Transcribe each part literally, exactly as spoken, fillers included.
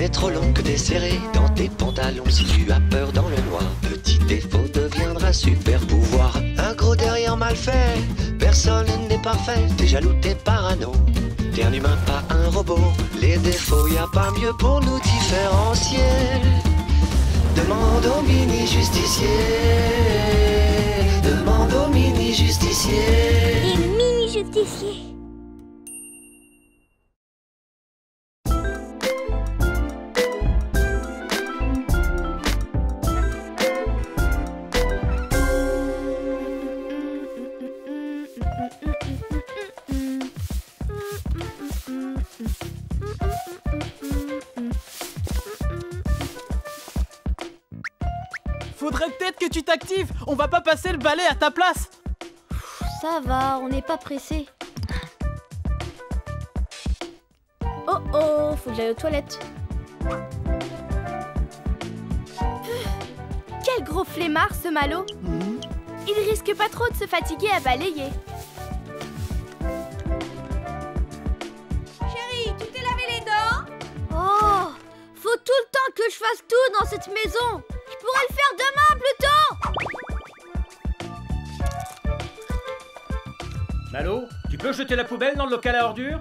est trop long que t'es serré dans tes pantalons. Si tu as peur dans le noir, petit défaut deviendra super pouvoir. Un gros derrière mal fait, personne n'est parfait. T'es jaloux, t'es parano, t'es un humain pas un robot. Les défauts, y a pas mieux pour nous différencier. Demande au mini justicier. Demande au mini justicier. Les mini justiciers. Faudrait peut-être que tu t'actives. On va pas passer le balai à ta place. Ça va, on n'est pas pressé. Oh oh, faut que j'aille aux toilettes. Quel gros flemmard ce Malo. Mmh. Il risque pas trop de se fatiguer à balayer. Chérie, tu t'es lavé les dents? Oh, faut tout le temps que je fasse tout dans cette maison. Je pourrais le faire demain plutôt. Malo, tu peux jeter la poubelle dans le local à ordures?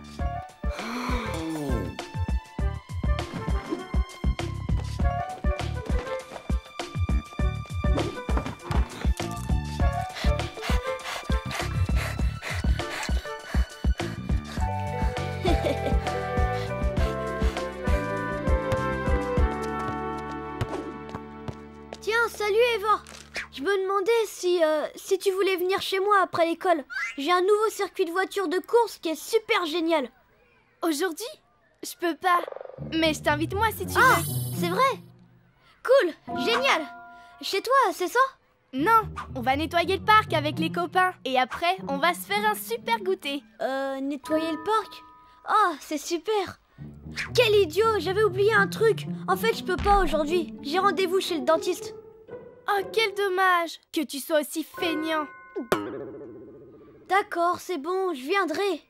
Tiens, salut Eva. Je me demandais si, euh, si tu voulais venir chez moi après l'école. J'ai un nouveau circuit de voiture de course qui est super génial. Aujourd'hui? Je peux pas. Mais je t'invite moi si tu Ah, veux. c'est vrai? Cool, génial. Chez toi, c'est ça? Non, on va nettoyer le parc avec les copains. Et après, on va se faire un super goûter. Euh, nettoyer le parc? Ah, c'est super. Quel idiot, j'avais oublié un truc. En fait, je peux pas aujourd'hui. J'ai rendez-vous chez le dentiste. Oh, quel dommage que tu sois aussi feignant. D'accord, c'est bon, je viendrai.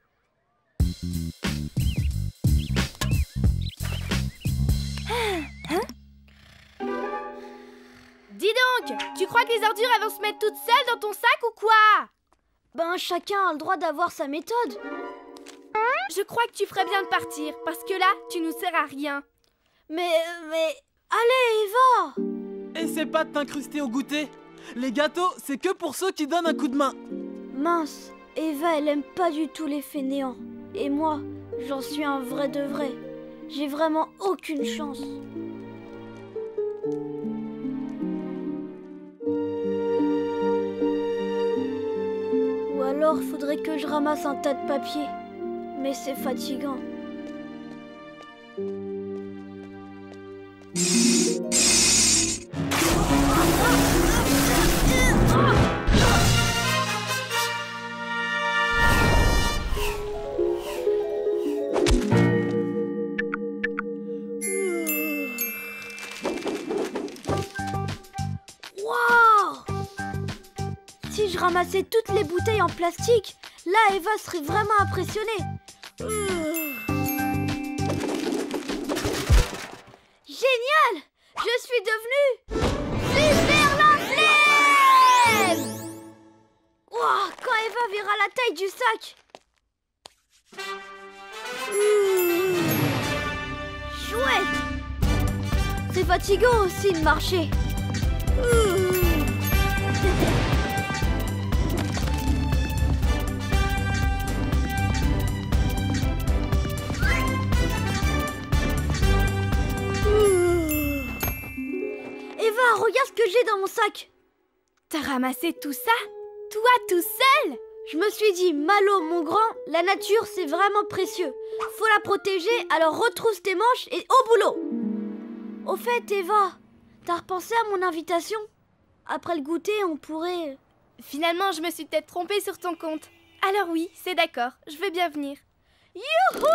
Dis donc, tu crois que les ordures elles vont se mettre toutes seules dans ton sac ou quoi? Ben, chacun a le droit d'avoir sa méthode. Je crois que tu ferais bien de partir, parce que là, tu nous sers à rien. Mais, mais... Allez, Eva! Essaie pas de t'incruster au goûter. Les gâteaux, c'est que pour ceux qui donnent un coup de main. Mince, Eva, elle aime pas du tout les fainéants. Et moi, j'en suis un vrai de vrai. J'ai vraiment aucune chance. Ou alors, faudrait que je ramasse un tas de papier. Mais c'est fatigant. Si je ramassais toutes les bouteilles en plastique, là Eva serait vraiment impressionnée. Génial! Je suis devenue super lance-flemme! Wow, quand Eva verra la taille du sac. Chouette! C'est fatigant aussi de marcher. Eva, regarde ce que j'ai dans mon sac. T'as ramassé tout ça? Toi tout seul? Je me suis dit, Malo, mon grand, la nature c'est vraiment précieux. Faut la protéger, alors retrousse tes manches et au boulot. Au fait, Eva, t'as repensé à mon invitation? Après le goûter, on pourrait... Finalement, je me suis peut-être trompée sur ton compte. Alors oui, c'est d'accord, je veux bien venir. Youhou!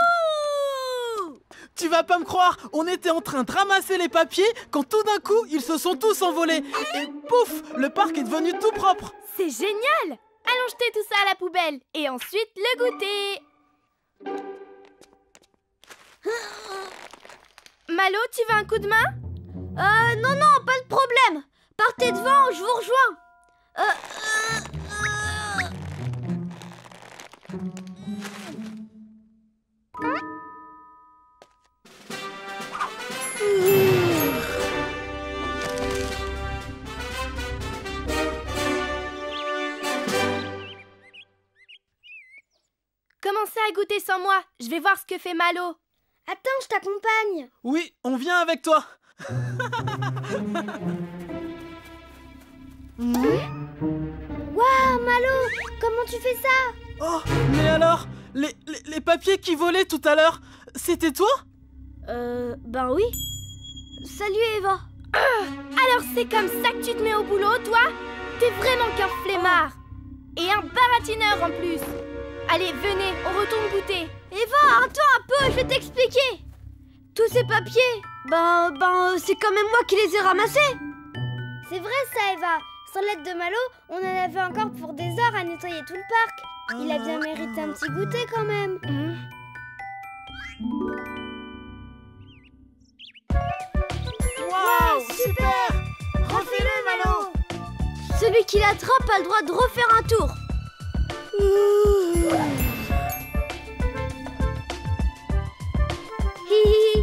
Tu vas pas me croire, on était en train de ramasser les papiers quand tout d'un coup, ils se sont tous envolés. Et pouf, le parc est devenu tout propre. C'est génial! Allons jeter tout ça à la poubelle. Et ensuite, le goûter. Malo, tu veux un coup de main? Euh, non, non, pas de problème. Partez devant, je vous rejoins. Euh, euh, euh. Commencez à goûter sans moi. Je vais voir ce que fait Malo. Attends, je t'accompagne. Oui, on vient avec toi. Waouh, Malo, comment tu fais ça? Oh, mais alors, les, les, les papiers qui volaient tout à l'heure, c'était toi? Euh, ben oui. Salut Eva. Alors c'est comme ça que tu te mets au boulot, toi? T'es vraiment qu'un flemmard. Et un baratineur en plus. Allez, venez, on retourne goûter. Eva, attends un peu, je vais t'expliquer. Tous ces papiers, ben, ben, c'est quand même moi qui les ai ramassés. C'est vrai ça, Eva. Sans l'aide de Malo, on en avait encore pour des heures à nettoyer tout le parc. Il a bien mérité un petit goûter quand même. Mmh. Waouh, super! Refais-le, Malo! Celui qui l'attrape a le droit de refaire un tour. Hi hi hi.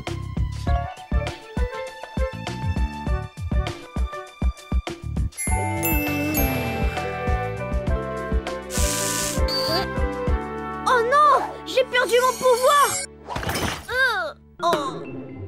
Oh non! J'ai perdu mon pouvoir! Euh, oh.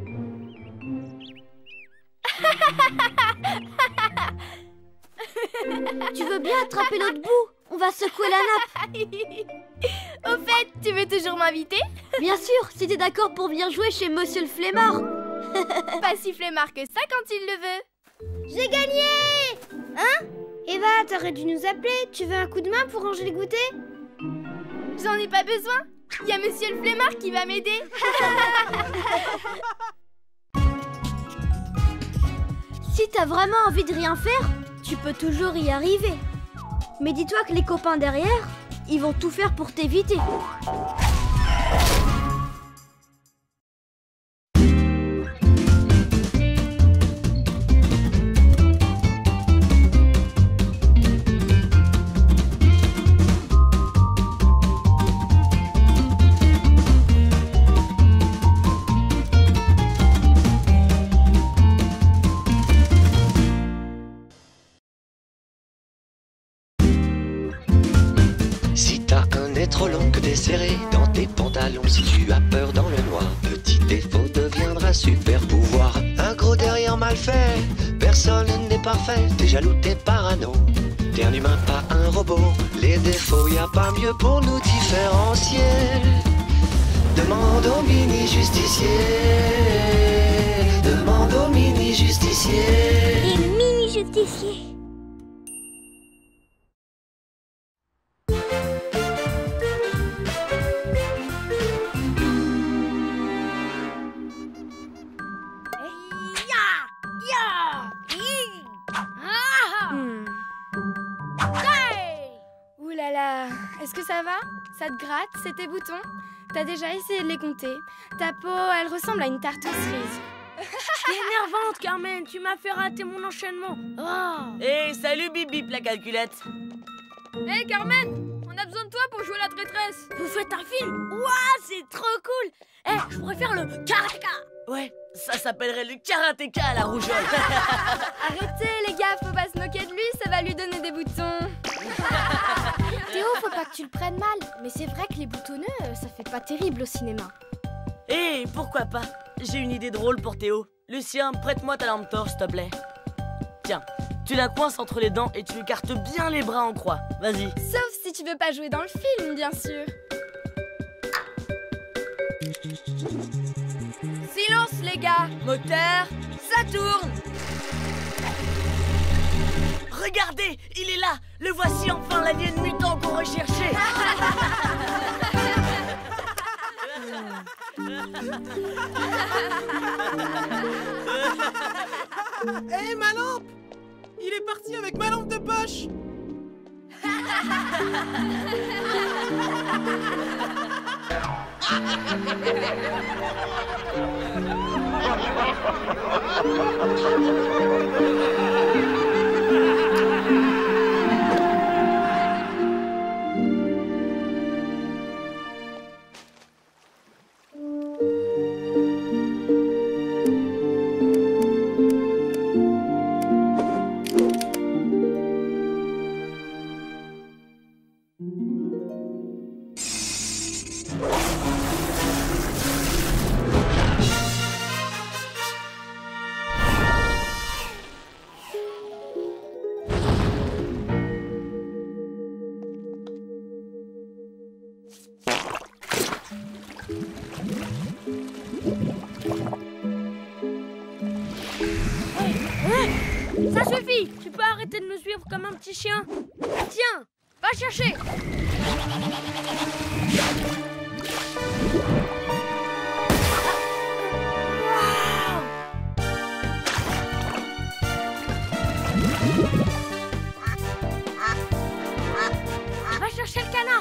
Tu veux bien attraper l'autre bout? On va secouer la nappe. Au fait, tu veux toujours m'inviter? Bien sûr, si t'es d'accord pour venir jouer chez Monsieur le Flemmard. Pas si flemmard que ça quand il le veut. J'ai gagné! Hein? Eva, t'aurais dû nous appeler. Tu veux un coup de main pour ranger le goûter? J'en ai pas besoin. Il y a Monsieur le Flemmard qui va m'aider. Si t'as vraiment envie de rien faire, tu peux toujours y arriver. Mais dis-toi que les copains derrière, ils vont tout faire pour t'éviter. Si t'as un nez trop long que t'es serré dans tes pantalons, si tu as peur dans le noir, petit défaut deviendra super pouvoir. Un gros derrière mal fait, personne n'est parfait, t'es jaloux, t'es parano. T'es un humain, pas un robot, les défauts, y a pas mieux pour nous différencier. Demande au mini-justicier, demande au mini-justicier. Et mini-justicier. Ouh là là, est-ce que ça va? Ça te gratte, c'est tes boutons? T'as déjà essayé de les compter? Ta peau, elle ressemble à une tarte aux cerises. T'es énervante, Carmen, tu m'as fait rater mon enchaînement. Oh. Hé, hey, salut Bip Bip la calculette. Hé hey, Carmen, on a besoin de toi pour jouer la traîtresse. Vous faites un film? Ouah, c'est trop cool. Eh, hey, je préfère le karatéka. Ouais, ça s'appellerait le karatéka à la rougeole. Arrêtez les gars, faut pas se moquer de lui, ça va lui donner des boutons. Théo, faut pas que tu le prennes mal. Mais c'est vrai que les boutonneux, ça fait pas terrible au cinéma. Hé, hey, pourquoi pas? J'ai une idée drôle pour Théo. Lucien, prête-moi ta lampe torche, s'il te plaît. Tiens, tu la coinces entre les dents et tu écartes bien les bras en croix. Vas-y. Sauf si tu veux pas jouer dans le film, bien sûr. Silence les gars. Moteur, ça tourne. Regardez, il est là. Le voici enfin, l'alien mutant qu'on recherchait. Hé, hey, ma lampe! Il est parti avec ma lampe de poche! Ça suffit! Tu peux arrêter de me suivre comme un petit chien? Tiens! Va chercher! Va chercher le canard!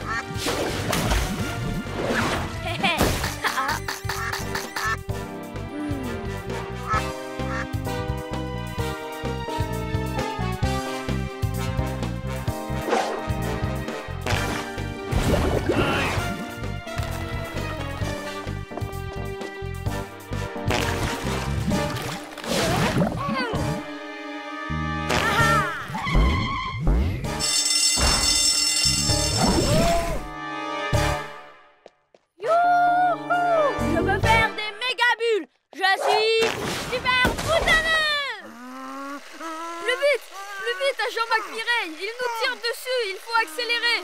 Jean-Marc Mireille, il nous tire dessus, il faut accélérer.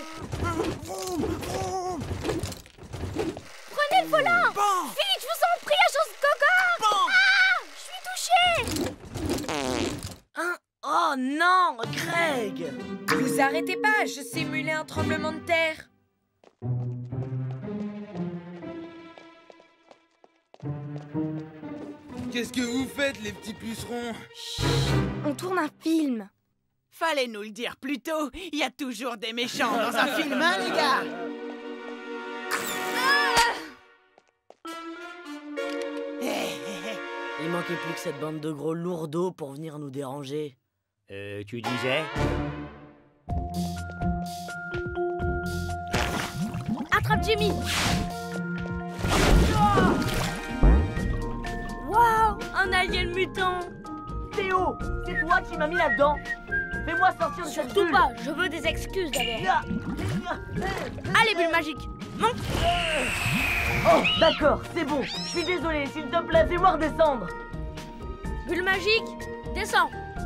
Prenez le volant. Bon. Vite, je vous en prie, agence Gogo. Bon. Ah, je suis touchée. Hein? Oh non, Greg! Vous arrêtez pas, je simulais un tremblement de terre. Qu'est-ce que vous faites, les petits pucerons? Chut, on tourne un film. Fallait nous le dire plus tôt, il y a toujours des méchants dans un film, hein, les gars? Il manquait plus que cette bande de gros lourdeaux pour venir nous déranger. Euh, tu disais? Attrape Jimmy. Waouh, un alien mutant. Théo, c'est toi qui m'as mis là-dedans. Fais-moi sortir de cette Surtout bulle. pas, je veux des excuses d'abord. Allez, bulle magique, monte. Oh, d'accord, c'est bon. Je suis désolé, s'il te plaît, fais-moi redescendre. Bulle magique, descends.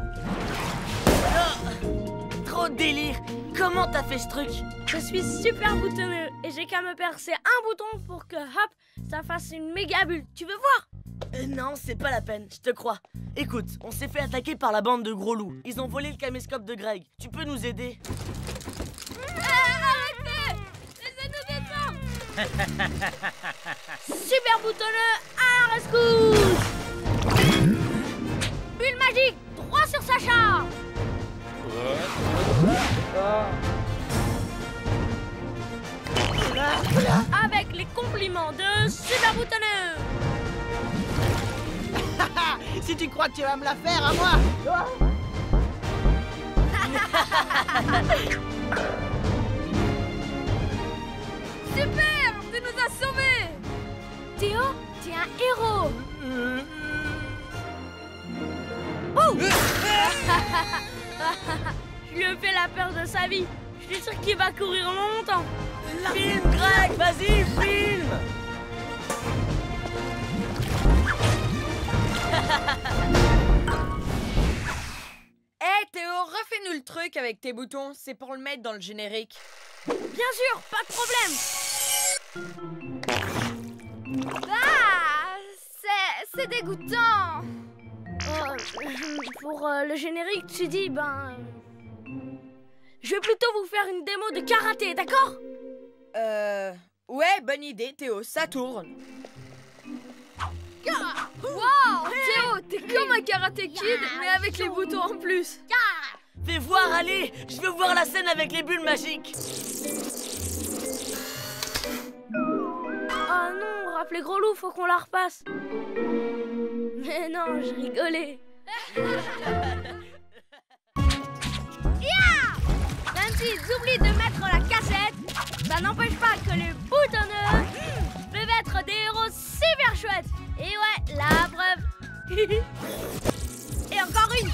Oh, trop de délire. Comment t'as fait ce truc? Je suis super boutonneux et j'ai qu'à me percer un bouton pour que, hop, ça fasse une méga bulle. Tu veux voir? Euh, non, c'est pas la peine, je te crois. Écoute, on s'est fait attaquer par la bande de gros loups. Ils ont volé le caméscope de Greg. Tu peux nous aider? Arrêtez! Laissez-nous descendre! Super boutonneux, à la rescousse! Bulle magique, droit sur Sacha! Avec les compliments de Super boutonneux! Si tu crois que tu vas me la faire à moi. Super! Tu nous as sauvés! Théo, t'es un héros! Oh! Je lui ai fait la peur de sa vie. Je suis sûr qu'il va courir longtemps. Filme, Greg, vas-y, filme! Hé hey, Théo, refais-nous le truc avec tes boutons, c'est pour le mettre dans le générique. Bien sûr, pas de problème. Ah! C'est... c'est dégoûtant! Oh, pour euh, le générique, tu dis, ben... je vais plutôt vous faire une démo de karaté, d'accord? Euh... Ouais, bonne idée, Théo, ça tourne. Wow! Théo, t'es comme un karaté kid, mais avec les boutons en plus. Fais voir, allez! Je veux voir la scène avec les bulles magiques. Oh les gros loups, faut qu'on la repasse. Mais non, je rigolais. Yeah! Même s'ils oublient de mettre la cassette, ça n'empêche pas que les boutonneux peuvent être des héros super chouettes. Et ouais, la preuve. Et encore une.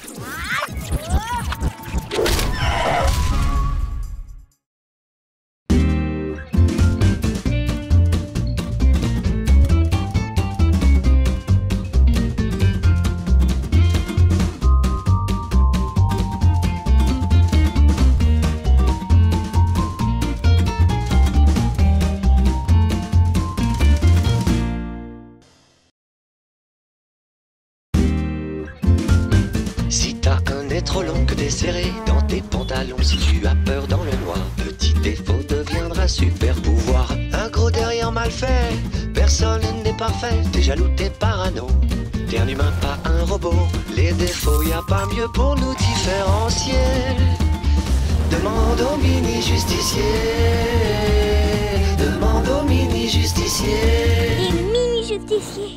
Trop long que t'es serré dans tes pantalons. Si tu as peur dans le noir, petit défaut deviendra super pouvoir. Un gros derrière mal fait, personne n'est parfait. T'es jaloux, t'es parano, t'es un humain, pas un robot. Les défauts, y a pas mieux pour nous différencier. Demande au mini-justicier, demande au mini-justicier. Les mini-justiciers.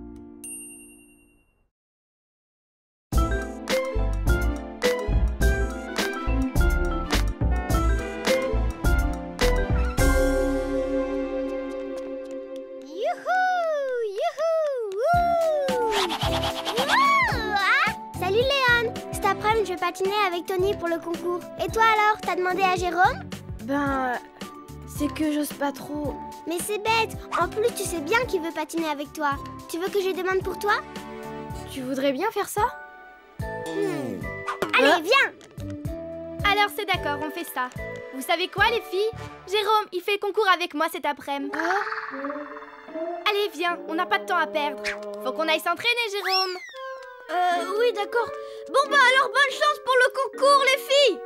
Je vais patiner avec Tony pour le concours. Et toi alors, t'as demandé à Jérôme? Ben... c'est que j'ose pas trop. Mais c'est bête. En plus, tu sais bien qu'il veut patiner avec toi. Tu veux que je demande pour toi? Tu voudrais bien faire ça? hmm. Allez, hein? Viens. Alors c'est d'accord, on fait ça. Vous savez quoi les filles? Jérôme, il fait le concours avec moi cet après-midi. Hein? Allez, viens, on n'a pas de temps à perdre. Faut qu'on aille s'entraîner, Jérôme. Euh, oui, d'accord. Bon bah alors, bonne chance pour le concours, les filles.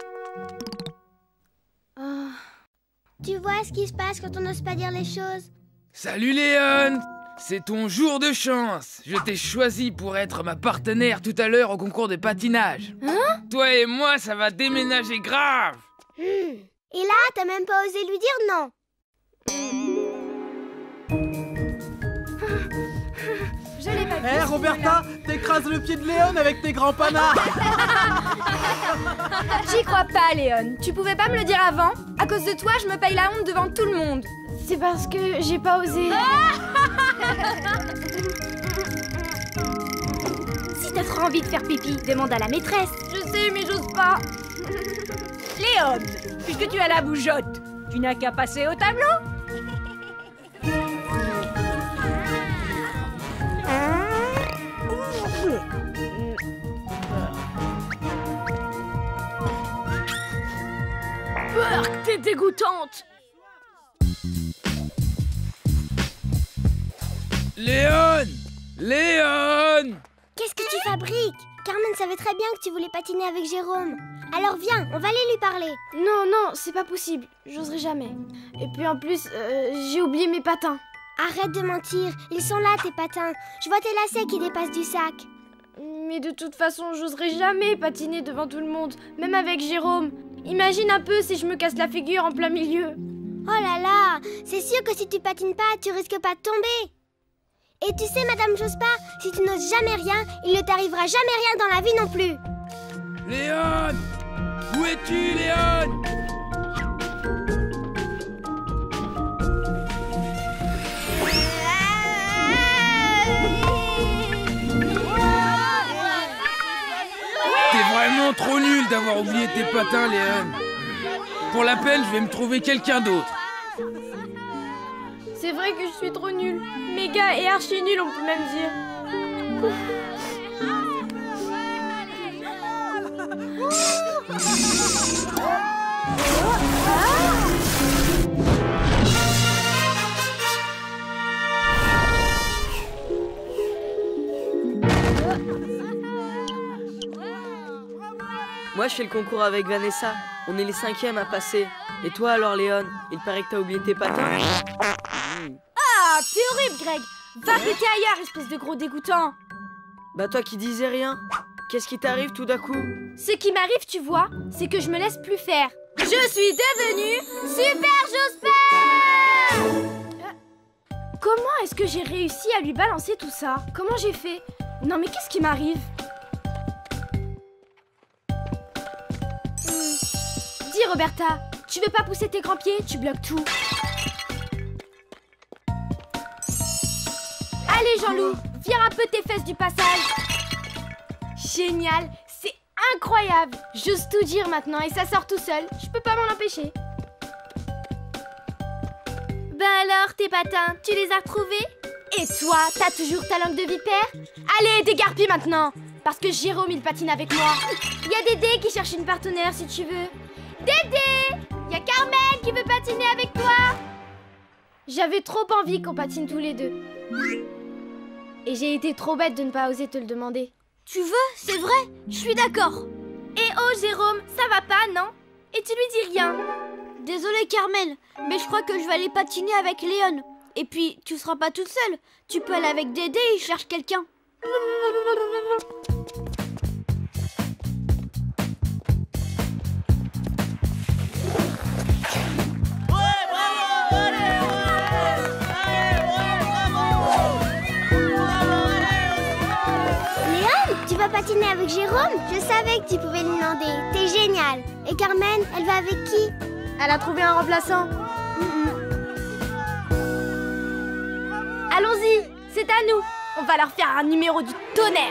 Oh. Tu vois ce qui se passe quand on n'ose pas dire les choses? Salut Léon! C'est ton jour de chance. Je t'ai choisi pour être ma partenaire tout à l'heure au concours de patinage. Hein? Toi et moi, ça va déménager grave. Mmh. Et là, t'as même pas osé lui dire non. Je l'ai pas vu. Hé hey, Roberta, t'écrases le pied de Léon avec tes grands panards. J'y crois pas, Léon. Tu pouvais pas me le dire avant? À cause de toi, je me paye la honte devant tout le monde. C'est parce que j'ai pas osé. Si t'as trop envie de faire pipi, demande à la maîtresse. Je sais, mais j'ose pas. Léon, puisque tu as la bougeotte, tu n'as qu'à passer au tableau. Burk, t'es dégoûtante. Léon! Léon! Qu'est-ce que tu fabriques? Carmen savait très bien que tu voulais patiner avec Jérôme. Alors viens, on va aller lui parler. Non, non, c'est pas possible. J'oserai jamais. Et puis en plus, euh, j'ai oublié mes patins. Arrête de mentir, ils sont là tes patins. Je vois tes lacets qui dépassent du sac. Mais de toute façon, j'oserai jamais patiner devant tout le monde, même avec Jérôme. Imagine un peu si je me casse la figure en plein milieu. Oh là là, c'est sûr que si tu patines pas, tu risques pas de tomber. Et tu sais, Madame Jospin, si tu n'oses jamais rien, il ne t'arrivera jamais rien dans la vie non plus. Léon! Où es-tu, Léon? T'es vraiment trop nul d'avoir oublié tes patins, Léon. Pour la peine, je vais me trouver quelqu'un d'autre. C'est vrai que je suis trop nulle. Méga et archi nulle, on peut même dire. Moi, je fais le concours avec Vanessa. On est les cinquièmes à passer. Et toi alors, Léon? Il paraît que t'as oublié tes patins. Ah, t'es horrible, Greg. Va péter ailleurs, espèce de gros dégoûtant. Bah toi qui disais rien. Qu'est-ce qui t'arrive tout d'un coup? Ce qui m'arrive, tu vois, c'est que je me laisse plus faire. Je suis devenue Super Jospin. Comment est-ce que j'ai réussi à lui balancer tout ça? Comment j'ai fait? Non mais qu'est-ce qui m'arrive? hmm. Dis Roberta, tu veux pas pousser tes grands pieds? Tu bloques tout. Allez Jean-Loup, vire un peu tes fesses du passage. Génial, c'est incroyable. J'ose tout dire maintenant et ça sort tout seul. Je peux pas m'en empêcher. Ben alors, tes patins, tu les as retrouvés? Et toi, t'as toujours ta langue de vipère? Allez, dégarpille maintenant, parce que Jérôme, il patine avec moi. Il y a Dédé qui cherche une partenaire, si tu veux. Dédé! Il y a Carmen qui veut patiner avec toi. J'avais trop envie qu'on patine tous les deux. Et j'ai été trop bête de ne pas oser te le demander. Tu veux? C'est vrai? Je suis d'accord. Et oh, Jérôme, ça va pas, non? Et tu lui dis rien? Désolée Carmen, mais je crois que je vais aller patiner avec Léon. Et puis, tu seras pas toute seule. Tu peux aller avec Dédé, il cherche quelqu'un. Léon, tu vas patiner avec Jérôme? Je savais que tu pouvais lui demander. T'es génial. Et Carmen, elle va avec qui? Elle a trouvé un remplaçant. Mm-mm. Allons-y, c'est à nous. On va leur faire un numéro du tonnerre.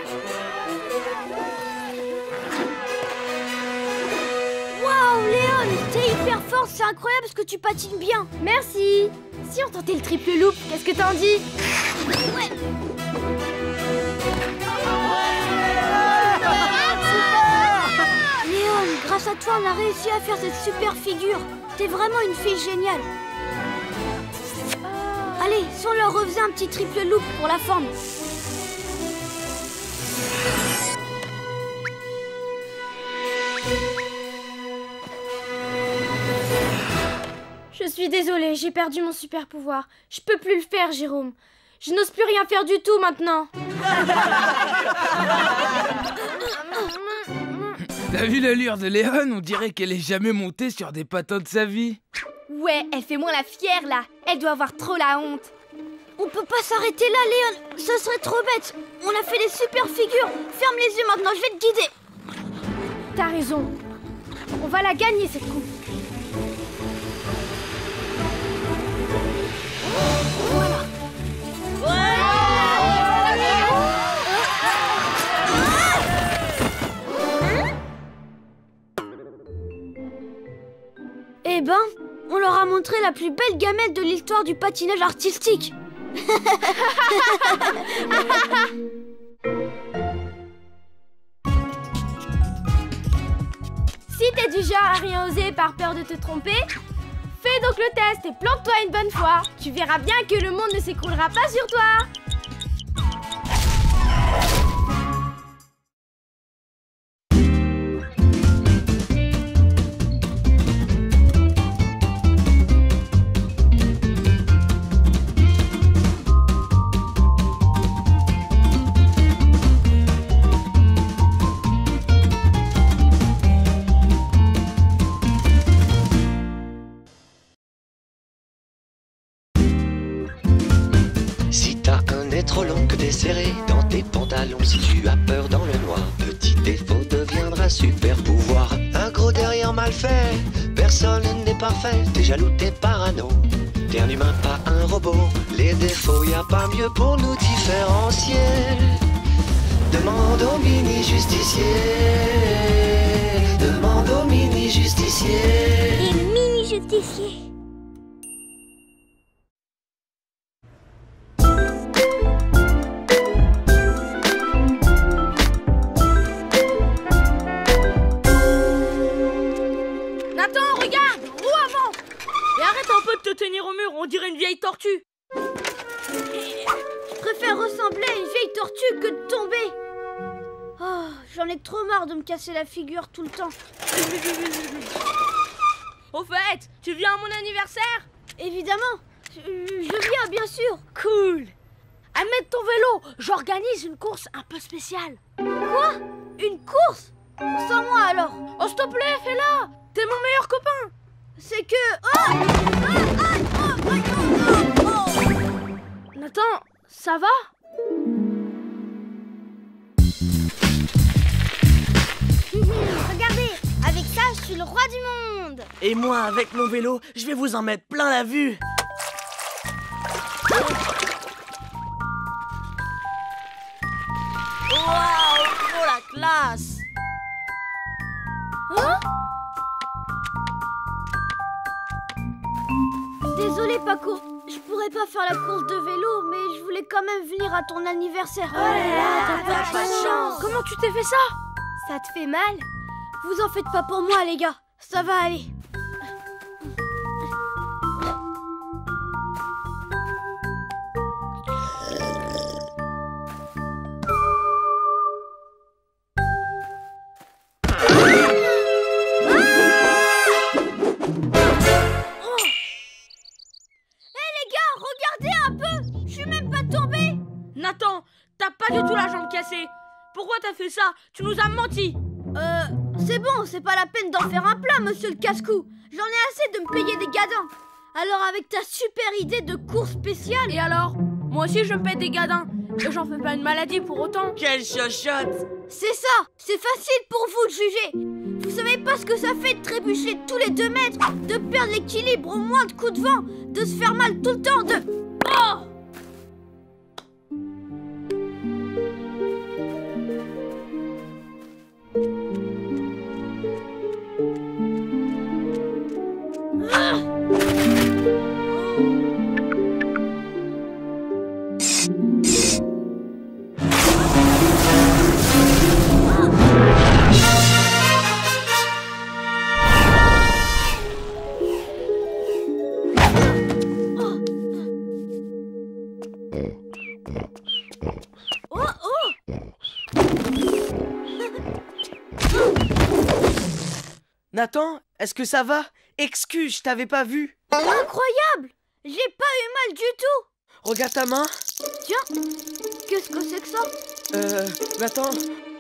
Waouh, Léon, t'es hyper forte, c'est incroyable ce que tu patines bien. Merci. Si on tentait le triple loop, qu'est-ce que t'en dis? Ouais. Léon, grâce à toi, on a réussi à faire cette super figure. T'es vraiment une fille géniale. Allez, si on leur refaisait un petit triple loop pour la forme. Je suis désolée, j'ai perdu mon super pouvoir. Je peux plus le faire, Jérôme. Je n'ose plus rien faire du tout maintenant. T'as vu l'allure de Léon? On dirait qu'elle est jamais montée sur des patins de sa vie. Ouais, elle fait moins la fière là. Elle doit avoir trop la honte. On peut pas s'arrêter là, Léon. Ce serait trop bête. On a fait des super figures. Ferme les yeux maintenant, je vais te guider. T'as raison. On va la gagner cette coupe. Voilà. Eh ben, on leur a montré la plus belle gamette de l'histoire du patinage artistique. Si t'es du genre à rien oser par peur de te tromper, fais donc le test et plante-toi une bonne fois. Tu verras bien que le monde ne s'écroulera pas sur toi. Trop long que t'es serré dans tes pantalons. Si tu as peur dans le noir, petit défaut deviendra super pouvoir. Un gros derrière mal fait, personne n'est parfait. T'es jaloux, t'es parano, t'es un humain, pas un robot. Les défauts, y a pas mieux pour nous différencier. Demande au mini-justicier. Demande au mini-justicier. Les mini-justiciers. Tenir au mur, on dirait une vieille tortue. Je préfère ressembler à une vieille tortue que de tomber. Oh, j'en ai trop marre de me casser la figure tout le temps. Au fait, tu viens à mon anniversaire? Évidemment, je, je viens bien sûr. Cool. Amène ton vélo, j'organise une course un peu spéciale. Quoi? Une course? Sans moi alors? Oh s'il te plaît, fais-la. T'es mon meilleur copain. C'est que... Oh, oh, oh, oh, oh, oh, oh. Nathan, ça va? Regardez, avec ça, je suis le roi du monde. Et moi, avec mon vélo, je vais vous en mettre plein la vue. Waouh, trop la classe. Hein? Désolé Paco, je pourrais pas faire la course de vélo, mais je voulais quand même venir à ton anniversaire. Oh là là, t'as pas de chance. Comment tu t'es fait ça? Ça te fait mal? Vous en faites pas pour moi les gars, ça va aller. Nathan, t'as pas du tout la jambe cassée. Pourquoi t'as fait ça? Tu nous as menti. Euh, c'est bon, c'est pas la peine d'en faire un plat, monsieur le casse-cou. J'en ai assez de me payer des gadins. Alors avec ta super idée de course spéciale... Et alors? Moi aussi je me paye des gadins. Et j'en fais pas une maladie pour autant. Quelle chochotte! C'est ça, c'est facile pour vous de juger. Vous savez pas ce que ça fait de trébucher tous les deux mètres, de perdre l'équilibre au moins de coups de vent, de se faire mal tout le temps, de... Oh! Nathan, est-ce que ça va? Excuse, je t'avais pas vu. Incroyable! J'ai pas eu mal du tout. Regarde ta main. Tiens, qu'est-ce que c'est que ça? Euh, Nathan.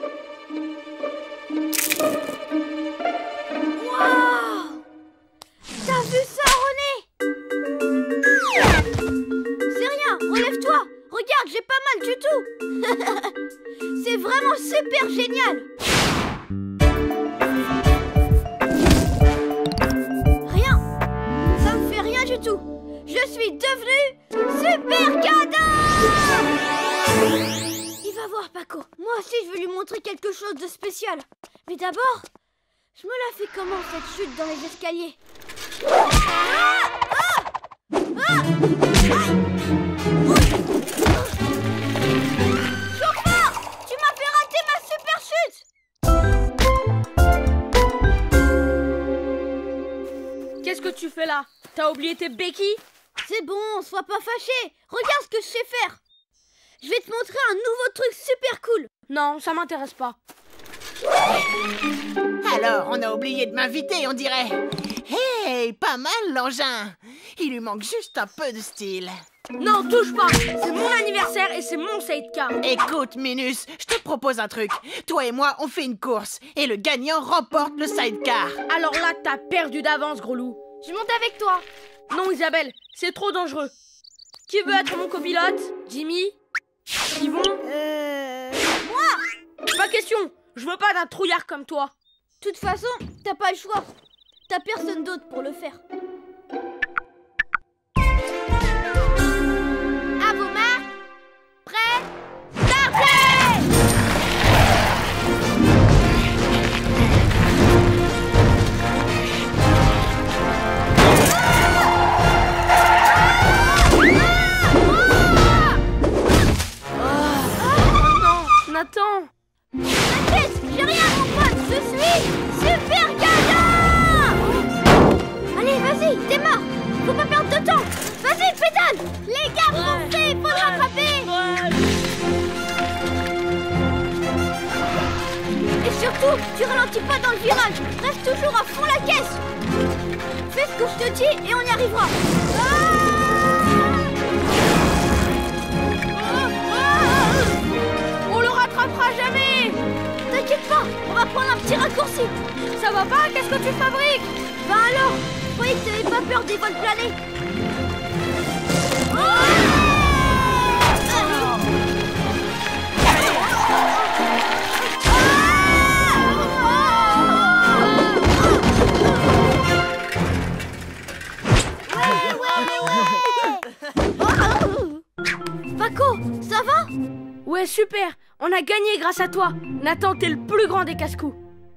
Waouh! T'as vu ça, René? C'est rien, relève-toi. Regarde, j'ai pas mal du tout. C'est vraiment super génial. Tout. Je suis devenu super gadin. Il va voir Paco. Moi aussi je vais lui montrer quelque chose de spécial. Mais d'abord, je me la fais comment cette chute dans les escaliers? Ah ah ah Chauffeur, tu m'as fait rater ma super chute. Qu'est-ce que tu fais là? T'as oublié tes béquilles? C'est bon, sois pas fâché. Regarde ce que je sais faire. Je vais te montrer un nouveau truc super cool. Non, ça m'intéresse pas. Alors, on a oublié de m'inviter, on dirait. Hey, pas mal l'engin. Il lui manque juste un peu de style. Non, touche pas. C'est mon anniversaire et c'est mon sidecar. Écoute, Minus, je te propose un truc. Toi et moi, on fait une course et le gagnant remporte le sidecar. Alors là, t'as perdu d'avance, gros loup. Je monte avec toi. Non, Isabelle, c'est trop dangereux. Qui veut être mon copilote? Jimmy? Yvon? Euh... Moi? Pas question. Je veux pas d'un trouillard comme toi. De toute façon, t'as pas le choix. T'as personne d'autre pour le faire. À vos marques. Prêts? Partez! Nathan! T'inquiète, j'ai rien mon pote, je suis super gadin! Allez, vas-y, démarre! Faut pas perdre de temps! Vas-y, pédale! Les gars, foncez, faut le rattraper! Et surtout, tu ralentis pas dans le virage! Reste toujours à fond la caisse! Fais ce que je te dis et on y arrivera! Ah! Rattrapera jamais. T'inquiète pas, on va prendre un petit raccourci. Ça va pas? Qu'est-ce que tu fabriques? Bah alors, je croyais que t'avais pas peur des vols planés. Oh! Mako, ça va? Ouais, super. On a gagné grâce à toi. Nathan, t'es le plus grand des casse-coups.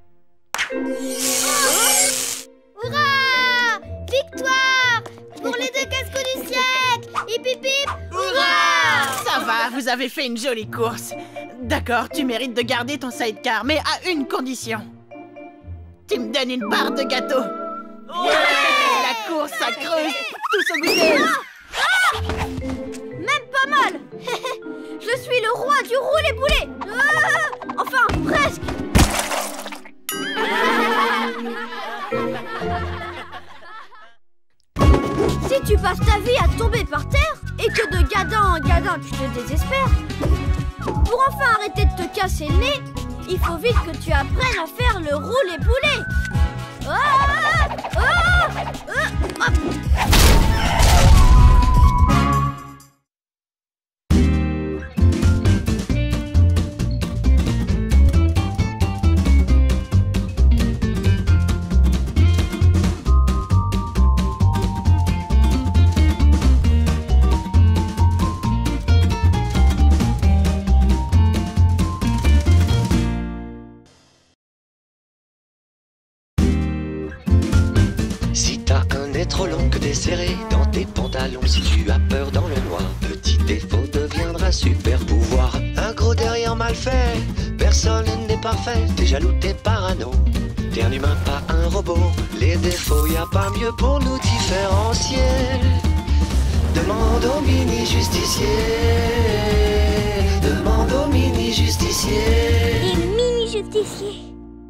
Hurrah! Victoire! Pour les deux casse-coups du siècle! Hip hip hip! Hurrah! Ça va, vous avez fait une jolie course. D'accord, tu mérites de garder ton sidecar, mais à une condition. Tu me donnes une part de gâteau. Ouais! La course, ça creuse. Tous au goûter. Ah! Ah! Même pas mal. Je suis le roi du roulé-boulé. Ah! Enfin, presque. Si tu passes ta vie à tomber par terre et que de gadin en gadin tu te désespères, pour enfin arrêter de te casser le nez, il faut vite que tu apprennes à faire le roulé-boulé. Ah! Ah! Ah! Hop! Trop long que t'es serré dans tes pantalons. Si tu as peur dans le noir, petit défaut deviendra super pouvoir. Un gros derrière mal fait, personne n'est parfait. T'es jaloux, t'es parano, t'es un humain, pas un robot. Les défauts, y a pas mieux pour nous différencier. Demande au mini-justicier, demande au mini-justicier. Les mini-justiciers.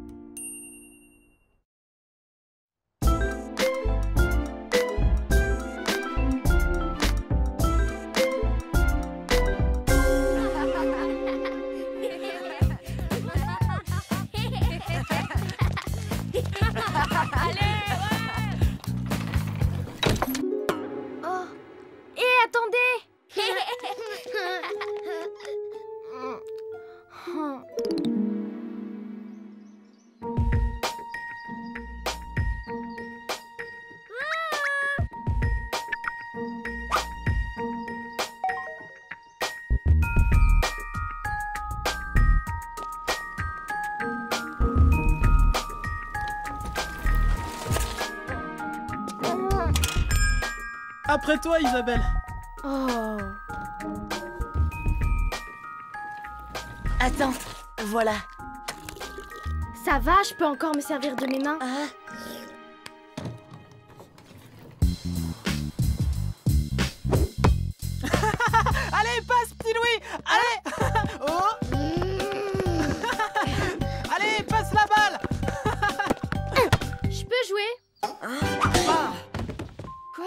Après toi, Isabelle. Oh. Attends, voilà. Ça va, je peux encore me servir de mes mains. Ah. Allez, passe, petit Louis. Allez. Oh. Allez, passe la balle. Je peux jouer? Ah. Quoi?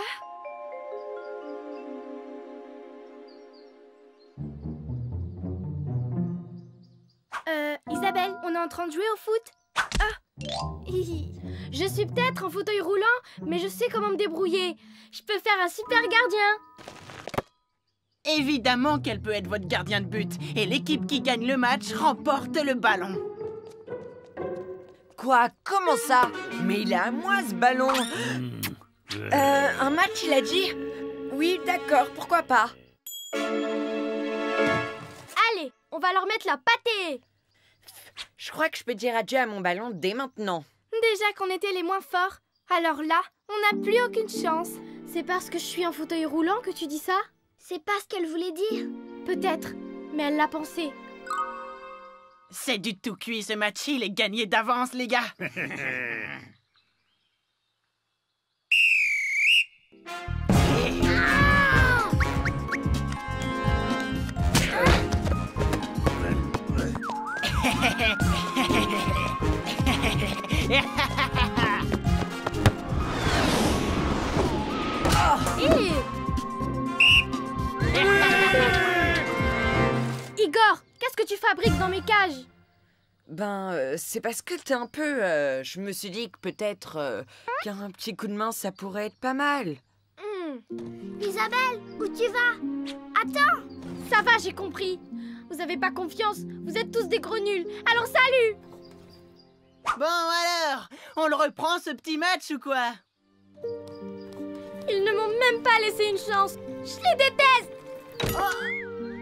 Euh, Isabelle, on est en train de jouer au foot? Ah! Je suis peut-être en fauteuil roulant, mais je sais comment me débrouiller. Je peux faire un super gardien. Évidemment qu'elle peut être votre gardien de but. Et l'équipe qui gagne le match remporte le ballon. Quoi? Comment ça? Mais il est à moi ce ballon. Euh, un match, il a dit? Oui, d'accord, pourquoi pas? Allez, on va leur mettre la pâtée. Je crois que je peux dire adieu à mon ballon dès maintenant. Déjà qu'on était les moins forts, alors là, on n'a plus aucune chance. C'est parce que je suis en fauteuil roulant que tu dis ça? C'est pas ce qu'elle voulait dire. Peut-être, mais elle l'a pensé. C'est du tout cuit ce match, il est gagné d'avance, les gars. Igor, qu'est-ce que tu fabriques dans mes cages? Ben, euh, c'est parce que t'es un peu... Euh, je me suis dit que peut-être euh, qu'un petit coup de main, ça pourrait être pas mal. Mm. Isabelle, où tu vas? Attends! Ça va, j'ai compris. Vous avez pas confiance, vous êtes tous des gros nuls. Alors salut! Bon alors, on le reprend ce petit match ou quoi? Ils ne m'ont même pas laissé une chance. Je les déteste! Oh.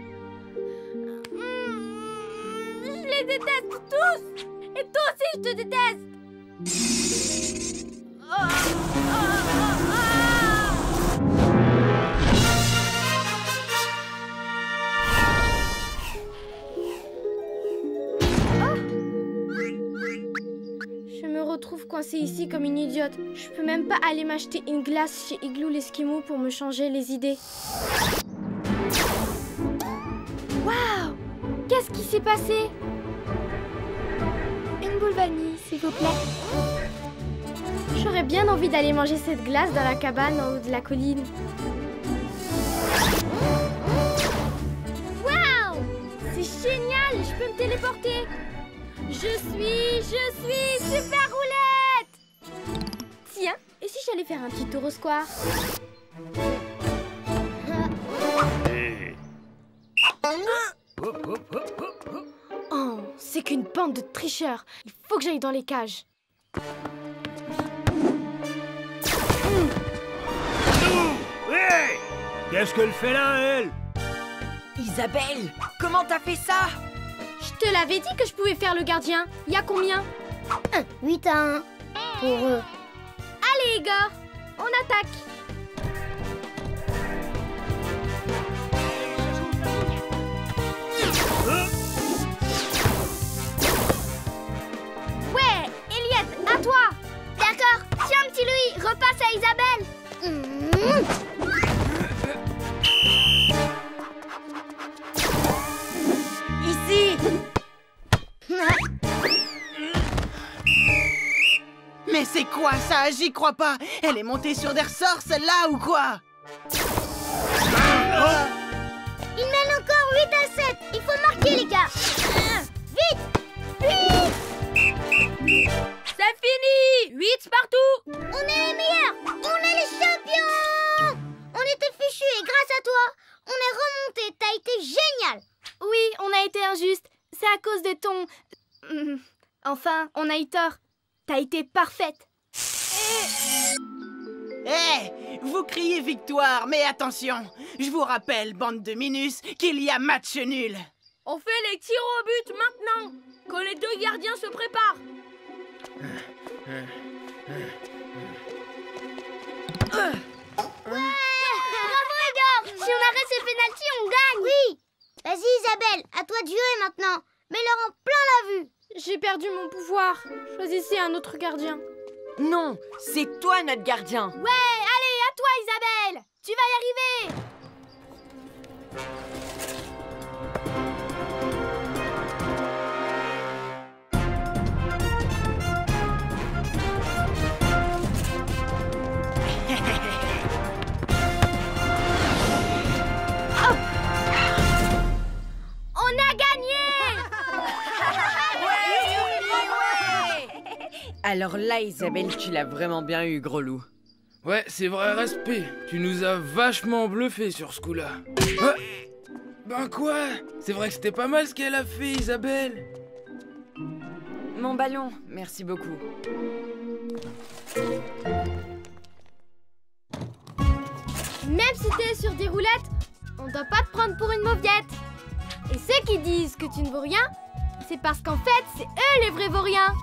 les déteste tous. Et toi aussi, je te déteste. Oh, oh, oh, oh. Je me retrouve coincée ici comme une idiote. Je peux même pas aller m'acheter une glace chez Igloo l'Eskimo pour me changer les idées. Waouh! Qu'est-ce qui s'est passé? Une boule vanille, s'il vous plaît. J'aurais bien envie d'aller manger cette glace dans la cabane en haut de la colline. Waouh! C'est génial! Je peux me téléporter! Je suis, je suis Super Roulette! Tiens, et si j'allais faire un petit tour au square? Oh, c'est qu'une bande de tricheurs. Il faut que j'aille dans les cages. Hey! Qu'est-ce qu'elle fait là, elle? Isabelle, comment t'as fait ça? Je te l'avais dit que je pouvais faire le gardien. Il y a combien? huit à un. Pour eux. Allez, Igor, on attaque. Ouais, Elliot, à toi. D'accord. Tiens, petit Louis, repasse à Isabelle. Mmh. Ici. Mais c'est quoi ça? J'y crois pas. Elle est montée sur des ressorts, celle-là, ou quoi? Il mène encore huit à sept. Il faut marquer, les gars. Vite. Vite. C'est fini. huit partout. On est les meilleurs. On est les champions. On était fichus et grâce à toi, on est remontés. T'as été génial. Oui, on a été injuste. C'est à cause de ton... Enfin, on a eu tort. T'as été parfaite. Hé, hey, vous criez victoire, mais attention. Je vous rappelle, bande de minus, qu'il y a match nul. On fait les tirs au but maintenant, que les deux gardiens se préparent. Ouais. Bravo, Igor. Si on arrête ces pénaltys, on gagne. Oui. Vas-y, Isabelle, à toi de jouer maintenant. Mets-leur en plein la vue. J'ai perdu mon pouvoir. Choisissez un autre gardien. Non, c'est toi notre gardien. Ouais, allez, à toi, Isabelle. Tu vas y arriver. Oh. On a gagné. Alors là, Isabelle, tu l'as vraiment bien eu, gros loup. Ouais, c'est vrai, respect. Tu nous as vachement bluffé sur ce coup-là. Ah, ben quoi? C'est vrai que c'était pas mal ce qu'elle a fait, Isabelle. Mon ballon, merci beaucoup. Même si t'es sur des roulettes, on doit pas te prendre pour une mauviette. Et ceux qui disent que tu ne vaux rien, c'est parce qu'en fait, c'est eux les vrais vauriens.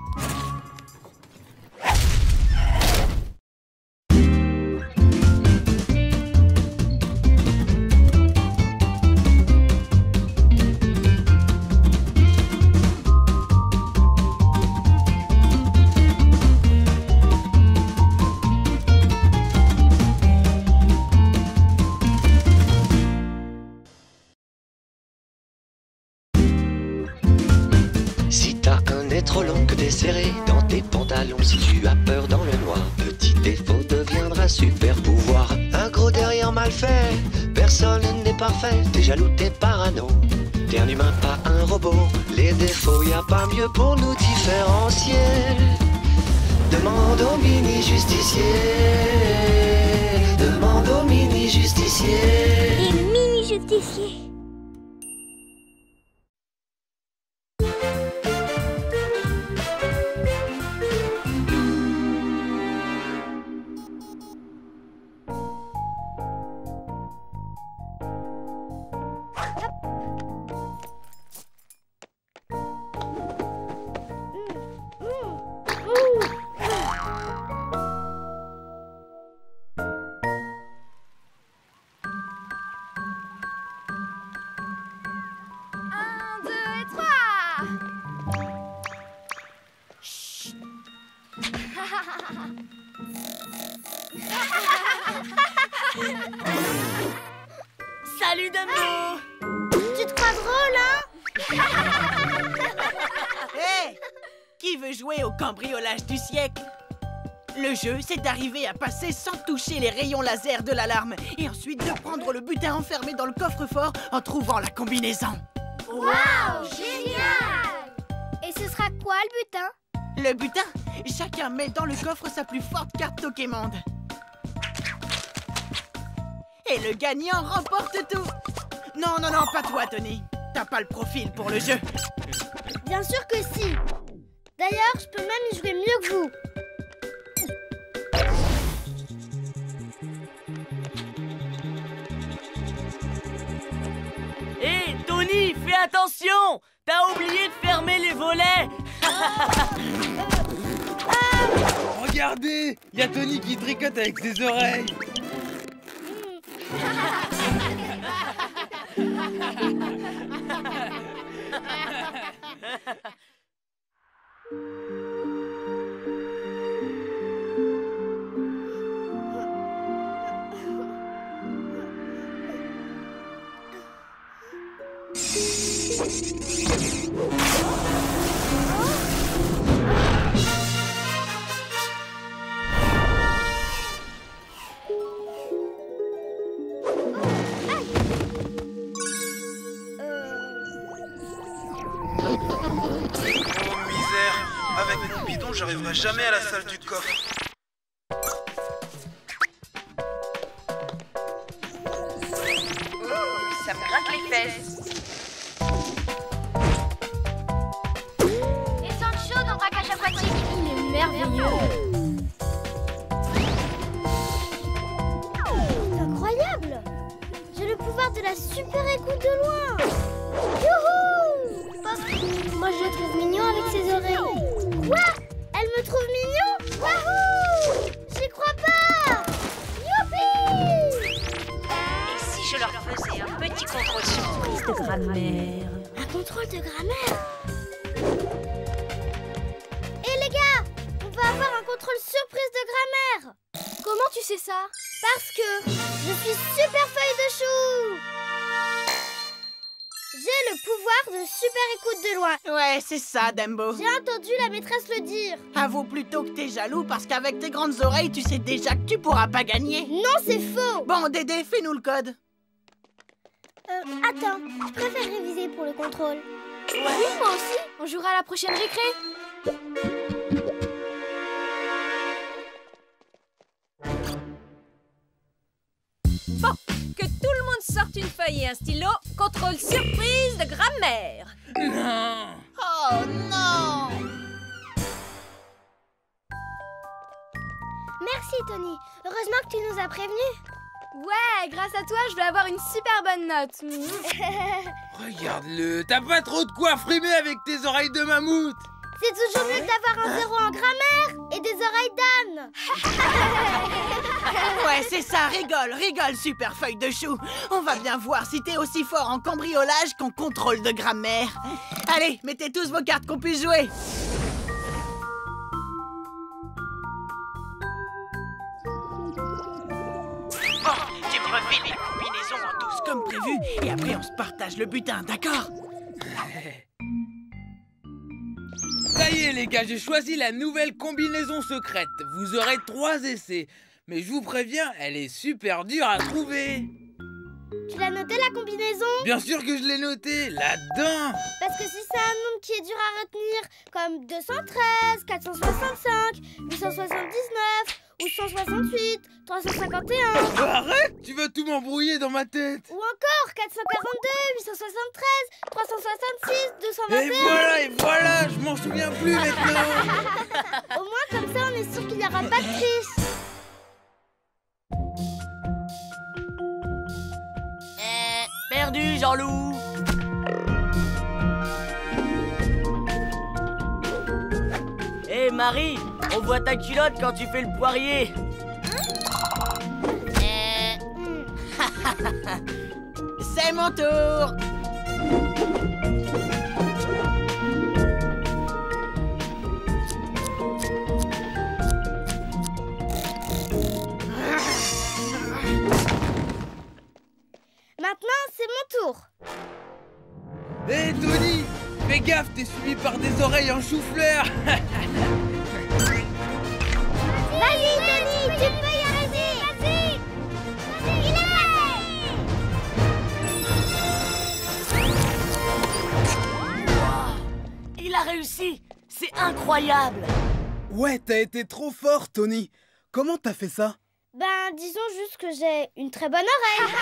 Trop long que t'es serré dans tes pantalons. Si tu as peur dans le noir, petit défaut deviendra super pouvoir. Un gros derrière mal fait, personne n'est parfait. T'es jaloux, t'es parano, t'es un humain pas un robot. Les défauts, y a pas mieux pour nous différencier. Demande au mini justicier. Demande au mini justicier. Et mini justicier. Dumbo. Tu te crois drôle, hein? Hé! Qui veut jouer au cambriolage du siècle? Le jeu, c'est d'arriver à passer sans toucher les rayons laser de l'alarme et ensuite de prendre le butin enfermé dans le coffre-fort en trouvant la combinaison. Waouh, génial! Et ce sera quoi le butin? Le butin, chacun met dans le coffre sa plus forte carte Pokémon. Et le gagnant remporte tout. Non, non, non, pas toi, Tony. T'as pas le profil pour le jeu. Bien sûr que si. D'ailleurs, je peux même y jouer mieux que vous. Hé, Tony, fais attention! T'as oublié de fermer les volets! Regardez, il y a Tony qui tricote avec ses oreilles. J'arriverai jamais à la salle du coffre. Oh, ça me gratte les fesses. Descente chaude dans ta cage aquatique. Il est merveilleux. C'est incroyable. J'ai le pouvoir de la super écoute de loin. Youhou! Pop, moi je le trouve mignon avec ses oreilles. Quoi? Elle me trouve mignon? Wahoo! J'y crois pas! Youpi! Et si je leur faisais un petit contrôle surprise de grammaire? Un contrôle de grammaire? Hé les gars! On va avoir un contrôle surprise de grammaire! Comment tu sais ça? Parce que je suis super feuille de chou! J'ai le pouvoir de super écoute de loin. Ouais, c'est ça, Dumbo. J'ai entendu la maîtresse le dire. Avoue plutôt que t'es jaloux parce qu'avec tes grandes oreilles, tu sais déjà que tu pourras pas gagner. Non, c'est faux. Bon, Dédé, fais-nous le code. Euh, attends, je préfère réviser pour le contrôle. Ouais. Oui, moi aussi. On jouera à la prochaine récré. Bon, que tout le monde sorte une feuille et un stylo. Contrôle surprise de grammaire. Non. Oh non. Merci, Tony. Heureusement que tu nous as prévenus. Ouais, grâce à toi, je vais avoir une super bonne note. Regarde-le, t'as pas trop de quoi frimer avec tes oreilles de mammouth. C'est toujours mieux d'avoir un zéro en grammaire et des oreilles d'âne. Ouais, c'est ça, rigole, rigole, super feuille de chou. On va bien voir si t'es aussi fort en cambriolage qu'en contrôle de grammaire. Allez, mettez tous vos cartes qu'on puisse jouer. Bon, tu me refais les combinaisons en douze comme prévu et après on se partage le butin, d'accord? Ça y est les gars, j'ai choisi la nouvelle combinaison secrète. Vous aurez trois essais. Mais je vous préviens, elle est super dure à trouver. Tu l'as noté la combinaison? Bien sûr que je l'ai noté, là-dedans. Parce que si c'est un nombre qui est dur à retenir, comme deux cent treize, quatre cent soixante-cinq, huit cent soixante-dix-neuf ou cent soixante-huit, trois cent cinquante et un... Arrête, tu vas tout m'embrouiller dans ma tête. Ou encore quatre cent quarante-deux, huit cent soixante-treize, trois cent soixante-six, deux cent vingt et un... Et voilà, et voilà, je m'en souviens plus maintenant. Au moins comme ça on est sûr qu'il n'y aura pas de triche. Euh, perdu, Jean-Loup. Hé, hey, Marie, on voit ta culotte quand tu fais le poirier. Euh... C'est mon tour. Maintenant, c'est mon toujours. Hé hey, Tony, fais gaffe, t'es suivi par des oreilles en chou-fleur. Vas-y Tony, tu peux y arriver. Vas-y. Il est passé. Il a réussi. C'est incroyable. Ouais, t'as été trop fort, Tony. Comment t'as fait ça? Ben, disons juste que j'ai une très bonne oreille.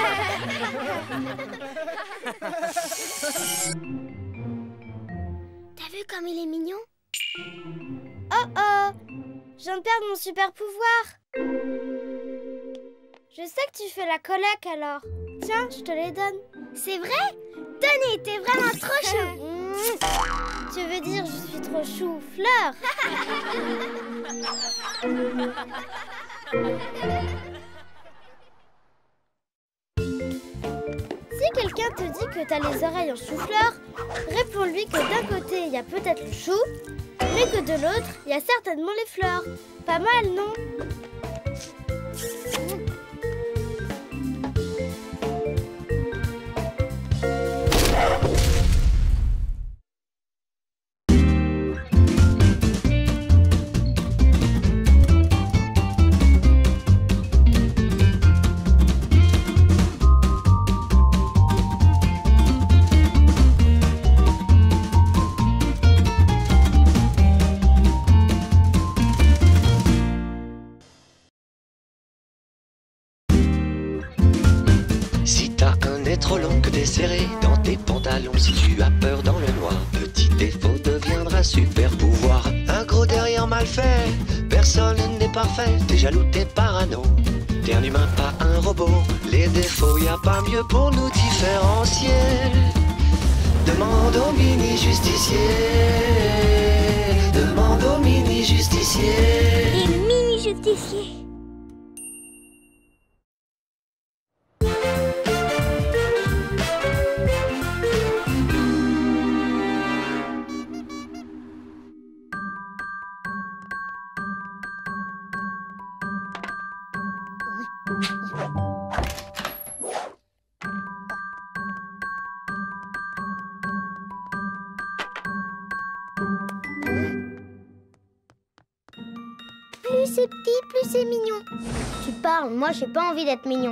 T'as vu comme il est mignon? Oh oh, je viens de perdre mon super pouvoir. Je sais que tu fais la coloc alors. Tiens, je te les donne. C'est vrai? Tony, t'es vraiment trop chou. Tu veux dire je suis trop chou, fleur? Si quelqu'un te dit que t'as les oreilles en chou-fleur, réponds-lui que d'un côté il y a peut-être le chou, mais que de l'autre il y a certainement les fleurs. Pas mal, non? Trop long que t'es serré dans tes pantalons. Si tu as peur dans le noir, petit défaut deviendra super pouvoir. Un gros derrière mal fait, personne n'est parfait. T'es jaloux, t'es parano, t'es un humain, pas un robot. Les défauts, y a pas mieux pour nous différencier. Demande au mini-justicier, demande au mini-justicier. Les mini-justiciers. Plus c'est petit, plus c'est mignon. Tu parles, moi j'ai pas envie d'être mignon.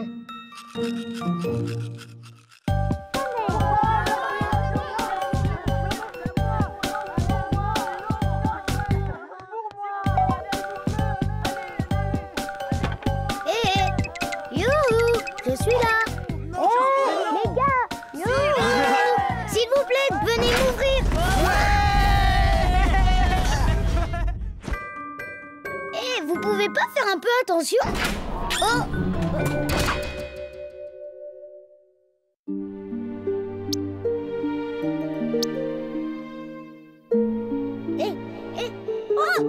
Hé, hey, youhou, je suis là. Oh, les gars, youhou. S'il vous plaît, venez m'ouvrir. Vous pouvez pas faire un peu attention? Oh! Eh, eh, oh!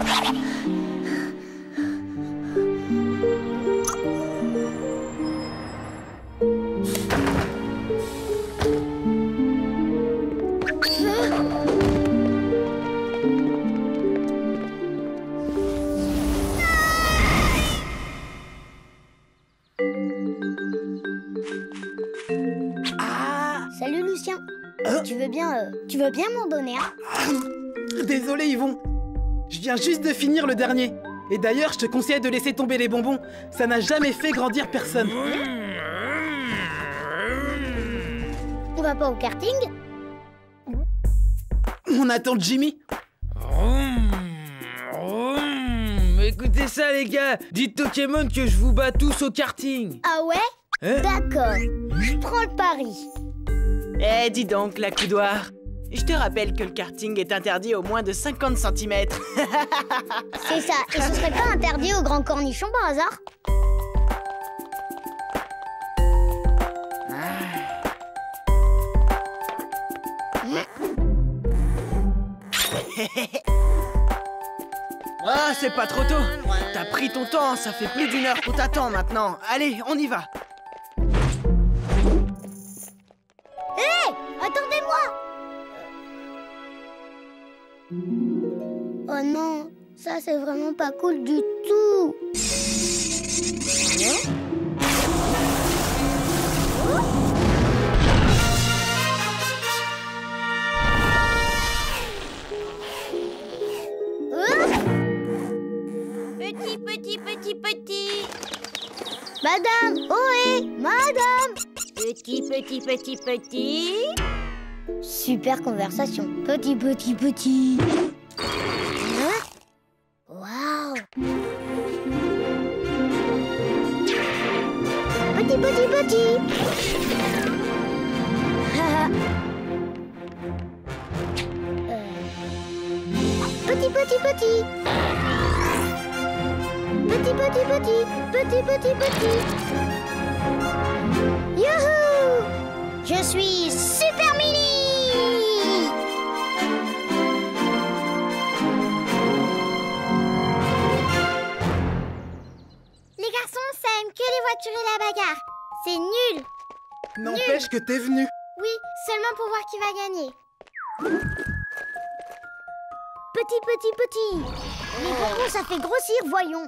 Salut Lucien. Euh tu veux bien, euh, tu veux bien m'en donner un? Désolé Yvon, je viens juste de finir le dernier. Et d'ailleurs, je te conseille de laisser tomber les bonbons. Ça n'a jamais fait grandir personne. On va pas au karting? On attend Jimmy. Écoutez ça les gars, dites Pokémon que je vous bats tous au karting. Ah ouais? Hein? D'accord, je prends le pari. Eh, dis donc, la coudoir. Je te rappelle que le karting est interdit au moins de cinquante centimètres. C'est ça, et ce serait pas interdit au grand cornichon par hasard? Ah, c'est pas trop tôt. T'as pris ton temps, ça fait plus d'une heure qu'on t'attend maintenant. Allez, on y va. Hé, hey, attendez-moi. Oh non, ça c'est vraiment pas cool du tout. Hein? Madame, ohé, madame. Petit, petit, petit, petit. Super conversation. Petit, petit, petit. Hein? Waouh. Petit, petit, petit. Petit, petit, petit. Petit, petit, petit. Petit, petit, petit. Youhou! Je suis Super Mini! Les garçons, ça aime que les voitures et la bagarre. C'est nul! N'empêche que t'es venu. Oui, seulement pour voir qui va gagner. Petit, petit, petit. Les bonbons, ça fait grossir, voyons.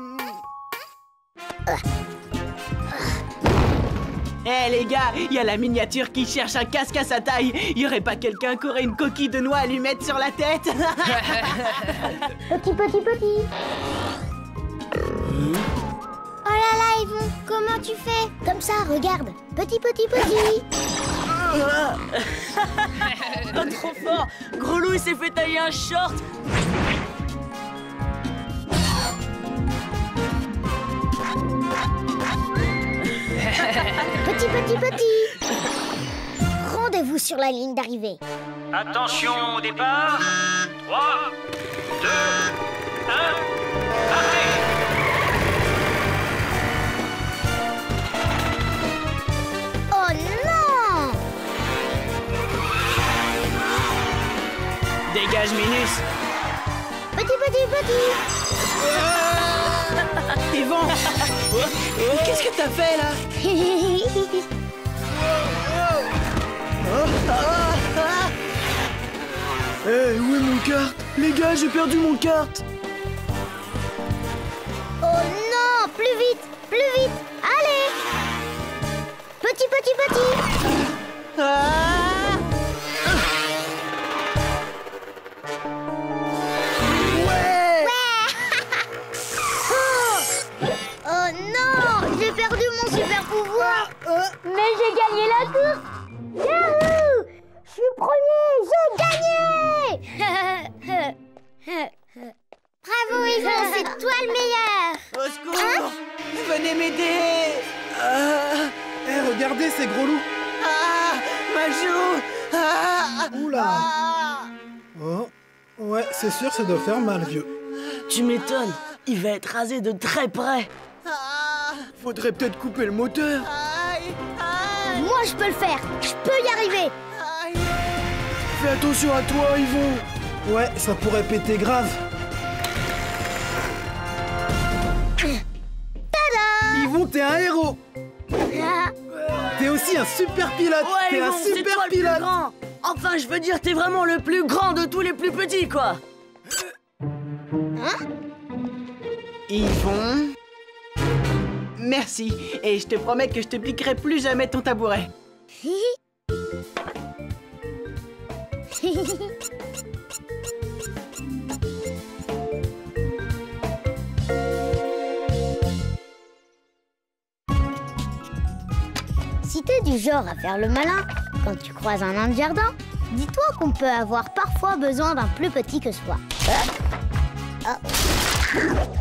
Eh hey, les gars, il y a la miniature qui cherche un casque à sa taille. Y aurait pas quelqu'un qui aurait une coquille de noix à lui mettre sur la tête? Petit, petit, petit. Oh là là, Yvon, comment tu fais? Comme ça, regarde. Petit, petit, petit. Pas trop fort. Gros Loup, il s'est fait tailler un short. Petit, petit, petit. Rendez-vous sur la ligne d'arrivée. Attention au départ. trois, deux, un, partez! Oh non! Dégage, Minus. Petit, petit, petit. Yvon. Qu'est-ce que t'as fait là? Eh, hey, où est mon kart? Les gars, j'ai perdu mon kart. Oh non! Plus vite! Plus vite! Allez! Petit, petit, petit! Ah! Ouais! Ouais! Oh! Oh non! J'ai perdu mon super pouvoir! Mais j'ai gagné la course! Yahoo! Je suis premier! J'ai gagné! Bravo Yvon, c'est toi le meilleur! Au secours! Hein? Venez m'aider! Ah. Eh, regardez ces gros loups! Ah! Ma joue! Ah! Oula! Ah. Oh, ouais, c'est sûr, ça doit faire mal, vieux. Tu m'étonnes, il va être rasé de très près. Ah. Faudrait peut-être couper le moteur. Aïe! Aïe! Moi, je peux le faire! Je peux y arriver! Aïe! Fais attention à toi, Yvon! Ouais, ça pourrait péter grave. Tada! Yvon, t'es un héros! T'es aussi un super pilote! Ouais, T'es Yvon, un c'est super toi le plus pilote! grand. Enfin, je veux dire, t'es vraiment le plus grand de tous les plus petits, quoi. Hein? Yvon? Merci, et je te promets que je te piquerai plus jamais ton tabouret. Si t'es du genre à faire le malin, quand tu croises un nain de jardin, dis-toi qu'on peut avoir parfois besoin d'un plus petit que soi. Hop. Hop.